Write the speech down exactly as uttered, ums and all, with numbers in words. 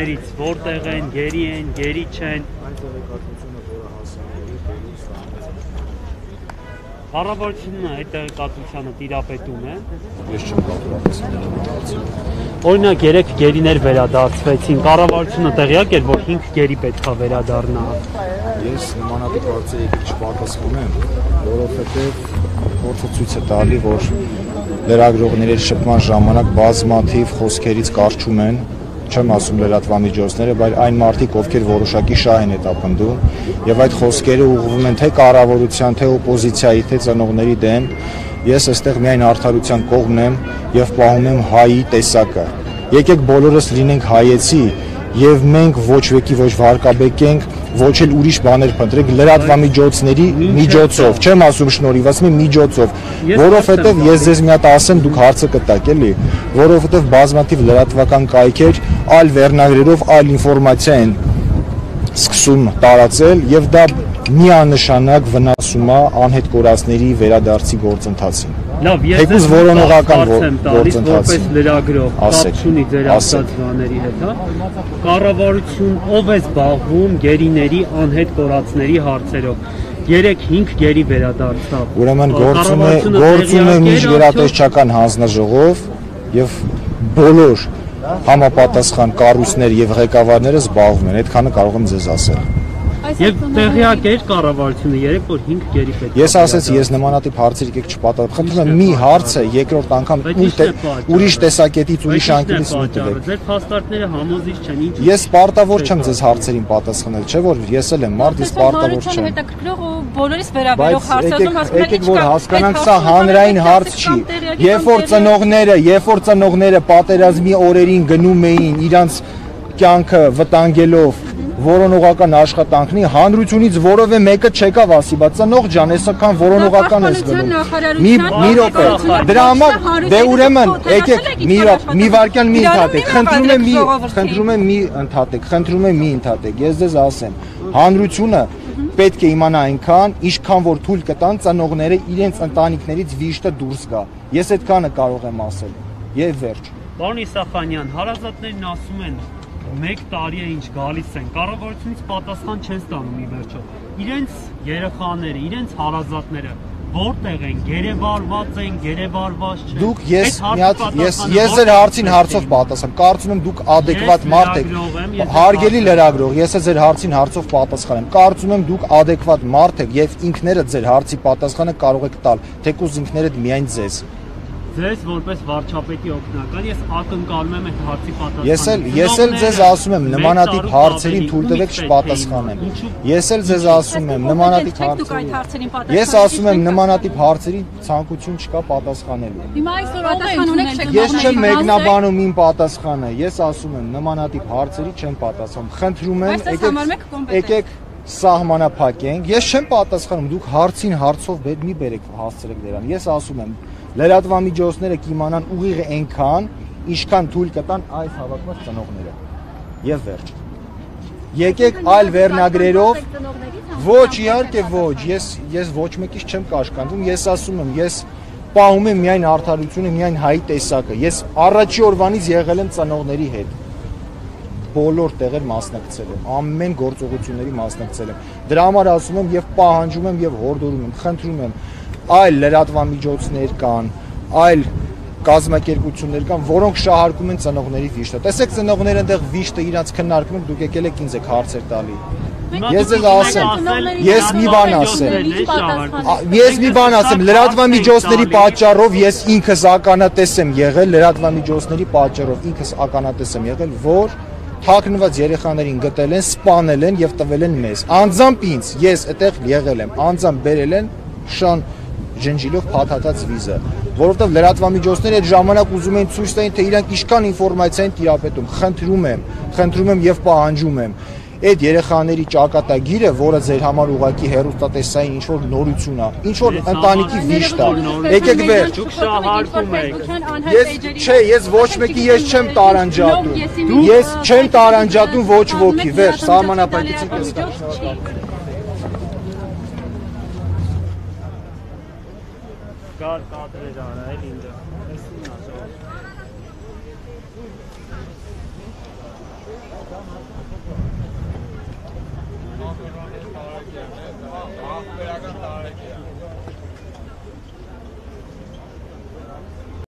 գերիներից որտեղ են, գերի են, գերի չեն։ Կառավարությունը այդ տեղեկատվությանը տիրապետում է։ Ես չեմ կապել։ Օրինակ երեք գերիներ վերադարձվեցին, կառավարությունը տեղյակ էր, որ հինգ գերի պետքա վերադառնա։ Ես նմանատիպ հարցերի չպատասխանեմ, որովհետև փորձը ցույց է տալի, որ լրագրողների շփման ժամանակ բազմաթիվ խոսքերից կարճում են, չեմ ասում լրատվամիջոցները, բայց այն մարդիկ, ովքեր որոշակի շահ են հետապնդում, եւ այդ խոսքերը ուղղվում են թե կառավարության, թե օպոզիցիայի, թե ծնողների դեմ, ես այստեղ միայն արդարության կողմն եմ եւ պահում եմ հայի տեսակը։ Եկեք բոլորս լինենք հայեցի եւ մենք ոչ վեկի ոչ վարկաբեկենք, ոչ էլ ուրիշ բաներ փնտրենք լրատվամիջոցների միջոցով, չեմ ասում շնորհիվ, ասում եմ միջոցով, որովհետեւ ես ձեզ մի հատ ասեմ, դուք հարցը կտաք էլի, որովհետեւ բազմաթիվ լրատվական կայքեր այլ վերնագրերով այլ ինֆորմացիա են սկսում տարածել եւ դա միանշանակ վնասում է անհետ կորածների վերադարձի գործընթացին։ Լավ, ես թեկուզ որոնողական որպես լրագրող կապ չունի ձեր ասած բաների հետ, հա։ Կառավարություն ով է զբաղվում գերիների անհետ կորածների հարցերով։ երեք հինգ գերի վերադարձավ։ Ուրեմն գործում է գործում է միջգերատեսչական հանձնաժողով եւ բոլոր համապատասխան կառույցներ եւ ղեկավարները զբաղվում են, այդքանը կարող եմ ձեզ ասել։ Եվ տեղյակ էր կառավարությունը երեք որ հինգ գերի պետք է։ Ես ասեցի, ես նմանատիպ հարցեր եկեք չպատասխանեմ։ Խնդրում եմ մի հարցը երկրորդ անգամ ուրիշ տեսակետից, ուրիշ անկյունից մտեք։ Ձեր փաստարկները համոզիչ չեն, ինչ։ Ես պարտավոր չեմ ձեզ հարցերին պատասխանել, չէ՞ որ ես էլ եմ մարդ, ես պարտավոր չեմ։ Հետաքրքրող ու բոլորիս վերաբերող հարցերում հասկանալի եկեք որ հասկանանք, սա հանրային հարց չի։ Երբ որ ծնողները, երբ որ ծնողները պատերազմի օրերին գնում էին իրանց կյանքը վտանգելով որոնողական աշխատանքնի հանրությունից որևէ մեկը չեկավ ասի, բայց ծնող ջան, այսքան որոնողական ես գնում։ Մի մի րոպե։ Դրա համար դե ուրեմն եկեք մի մի վարքյան մի ընդհատեք։ Խնդրում եմ մի խնդրում եմ մի ընդհատեք, խնդրում եմ մի ընդհատեք։ Ես ձեզ ասեմ, հանրությունը պետք է իմանա այնքան, ինչքան որ թույլ կտան ծնողները իրենց ընտանիքներից վիշտը դուրս գա։ Ես այդքանը կարող եմ ասել։ Եվ վերջ։ Պարոն Իսախանյան, հարազատներն ասում են մեկ տարի է ինչ գալիս են, կառավարությունից պատասխան չեն ստանում ի վերջո։ Իրենց երեխաները, իրենց հարազատները որտեղ են, գերեվարված են, գերեվարված չեն։ Դուք ես մի հատ ես ես ձեր հարցին հարցով պատասխան։ Կարծում եմ դուք adekvat մարդ եք։ Հարգելի լրագրող, ես ձեր հարցին հարցով պատասխանեմ։ Կարծում եմ դուք adekvat մարդ եք եւ ինքներդ ձեր հարցի պատասխանը կարող եք տալ, թեկուզ ինքներդ միայն ձեզ։ Ձեզ որպես վարչապետի օգնական ես ակնկալում եմ այդ հարցի պատասխանը։ Ես էլ ես էլ ձեզ ասում եմ նմանատիպ հարցերին թույլ տվեք չպատասխանեմ։ Ես էլ ձեզ ասում եմ նմանատիպ հարցերին։ Ես ասում եմ նմանատիպ հարցերին ցանկություն չկա պատասխանելու։ Հիմա այսօր պատասխան ունեք չեք։ Ես չեմ մեկնաբանում իմ պատասխանը։ Ես ասում եմ նմանատիպ հարցերի չեմ պատասխանում։ Խնդրում եմ եկեք եկեք սահմանափակենք։ Ես չեմ պատասխանում, դուք հարցին հարցով մի բերեք հասցրեք դրան։ Ես ասում եմ լրատվամիջոցները կիմանան ուղիղ այնքան, ինչքան թույլ կտան այս հավաքված ծնողները։ Եվ վերջ։ Եկեք այլ վերնագրերով, ոչ իհարկե ոչ, ես ես ոչ մեկից չեմ կաշկանդվում, ես ասում եմ, ես պահում եմ միայն արդարությունը, միայն հայի տեսակը։ Ես առաջի օրվանից եղել եմ ծնողների հետ։ Բոլոր տեղեր մասնակցել եմ, ամեն գործողությունների մասնակցել եմ։ Դրա համար ասում եմ եւ պահանջում եմ եւ հորդորում եմ, խնդրում եմ այլ լրատվամիջոցներ կան, այլ կազմակերպություններ կան, որոնք շահարկում են ծնողների վիշտը։ Տեսեք ծնողները այնտեղ վիշտը իրանց քննարկում են, դուք եկել եք ինձ եք հարցեր տալի։ Ես ձեզ ասեմ, ես մի բան ասեմ։ Ես մի բան ասեմ, լրատվամիջոցների պատճառով ես ինքս ականատես եմ եղել, լրատվամիջոցների պատճառով ինքս ականատես եմ եղել, որ թաքնված երեխաներին գտել են, սպանել են եւ տվել են մեզ։ Անձամբ ինձ, ես այդտեղ եղել եմ, անձամբ բերել են շան ջնջիլով փաթաթած վիզը, որովհետև լրատվամիջոցները այդ ժամանակ ուզում էին ցույց տային, թե իրանք ինչքան ինֆորմացիա են տիրապետում։ Խնդրում եմ, խնդրում եմ եւ պահանջում եմ այդ երեխաների ճակատագիրը, որը ձեր համար ուղակի հերոստատեսային ինչ որ նորություն է, ինչ որ ընտանիքի վիշտ է։ Եկեք վերջ։ Դուք շահարկում եք։ Ես չէ, ես ոչ մեկի ես չեմ տարանջատում։ Ես չեմ տարանջատում ոչ ոքի, վերջ, սահմանափակեցիք ես։ Կար կադրեր արա էլ ինձ։ Այսինքն ասող։ Ալեքսանդր